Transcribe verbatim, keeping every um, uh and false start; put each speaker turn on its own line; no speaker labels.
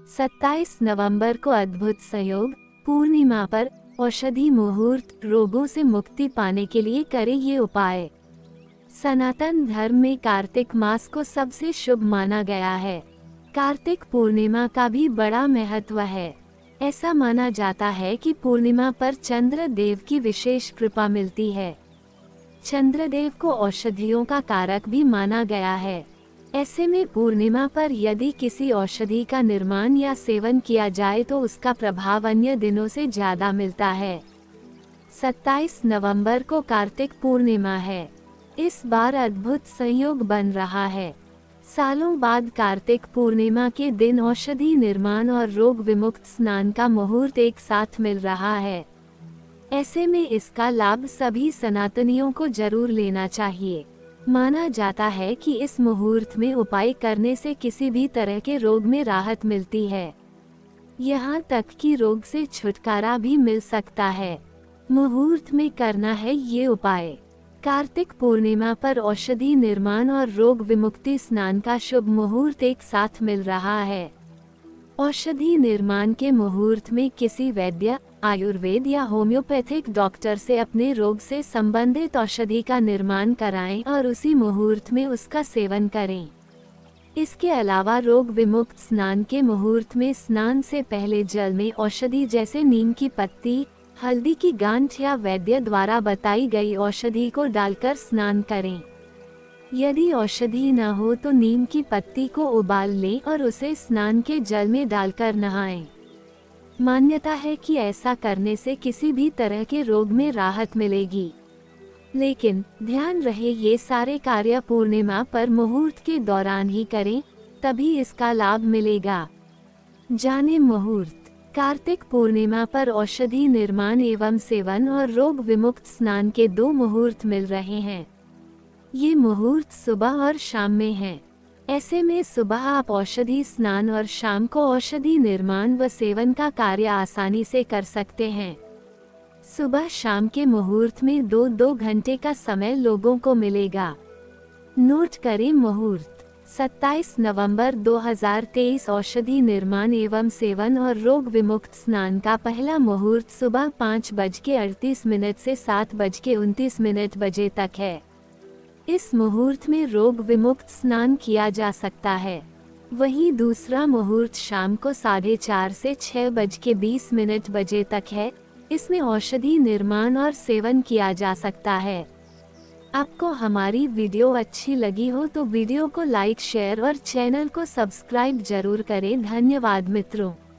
सत्ताईस नवंबर को अद्भुत संयोग, पूर्णिमा पर औषधि मुहूर्त। रोगों से मुक्ति पाने के लिए करें ये उपाय। सनातन धर्म में कार्तिक मास को सबसे शुभ माना गया है। कार्तिक पूर्णिमा का भी बड़ा महत्व है। ऐसा माना जाता है कि पूर्णिमा पर चंद्र देव की विशेष कृपा मिलती है। चंद्रदेव को औषधियों का कारक भी माना गया है। ऐसे में पूर्णिमा पर यदि किसी औषधि का निर्माण या सेवन किया जाए तो उसका प्रभाव अन्य दिनों से ज्यादा मिलता है। सत्ताईस नवंबर को कार्तिक पूर्णिमा है। इस बार अद्भुत संयोग बन रहा है। सालों बाद कार्तिक पूर्णिमा के दिन औषधि निर्माण और रोग विमुक्त स्नान का मुहूर्त एक साथ मिल रहा है। ऐसे में इसका लाभ सभी सनातनियों को जरूर लेना चाहिए। माना जाता है कि इस मुहूर्त में उपाय करने से किसी भी तरह के रोग में राहत मिलती है। यहाँ तक कि रोग से छुटकारा भी मिल सकता है। मुहूर्त में करना है ये उपाय। कार्तिक पूर्णिमा पर औषधि निर्माण और रोग विमुक्ति स्नान का शुभ मुहूर्त एक साथ मिल रहा है। औषधि निर्माण के मुहूर्त में किसी वैद्य, आयुर्वेद या होम्योपैथिक डॉक्टर से अपने रोग से संबंधित औषधि का निर्माण कराएं और उसी मुहूर्त में उसका सेवन करें। इसके अलावा रोग विमुक्त स्नान के मुहूर्त में स्नान से पहले जल में औषधि जैसे नीम की पत्ती, हल्दी की गांठ या वैद्य द्वारा बताई गई औषधि को डालकर स्नान करें। यदि औषधि न हो तो नीम की पत्ती को उबाल लें और उसे स्नान के जल में डालकर नहाएं। मान्यता है कि ऐसा करने से किसी भी तरह के रोग में राहत मिलेगी। लेकिन ध्यान रहे ये सारे कार्य पूर्णिमा पर मुहूर्त के दौरान ही करें, तभी इसका लाभ मिलेगा। जाने मुहूर्त। कार्तिक पूर्णिमा पर औषधि निर्माण एवं सेवन और रोग विमुक्त स्नान के दो मुहूर्त मिल रहे हैं। ये मुहूर्त सुबह और शाम में हैं। ऐसे में सुबह आप औषधि स्नान और शाम को औषधि निर्माण व सेवन का कार्य आसानी से कर सकते हैं। सुबह शाम के मुहूर्त में दो दो घंटे का समय लोगों को मिलेगा। नोट करें मुहूर्त। सत्ताईस नवंबर दो हज़ार तेईस औषधि निर्माण एवं सेवन और रोग विमुक्त स्नान का पहला मुहूर्त सुबह पाँच बज के अड़तीस मिनट से सात बज के उनतीस मिनट बजे तक है। इस मुहूर्त में रोग विमुक्त स्नान किया जा सकता है। वहीं दूसरा मुहूर्त शाम को साढ़े चार से छह बज के बीस मिनट बजे तक है। इसमें औषधि निर्माण और सेवन किया जा सकता है। आपको हमारी वीडियो अच्छी लगी हो तो वीडियो को लाइक, शेयर और चैनल को सब्सक्राइब जरूर करें। धन्यवाद मित्रों।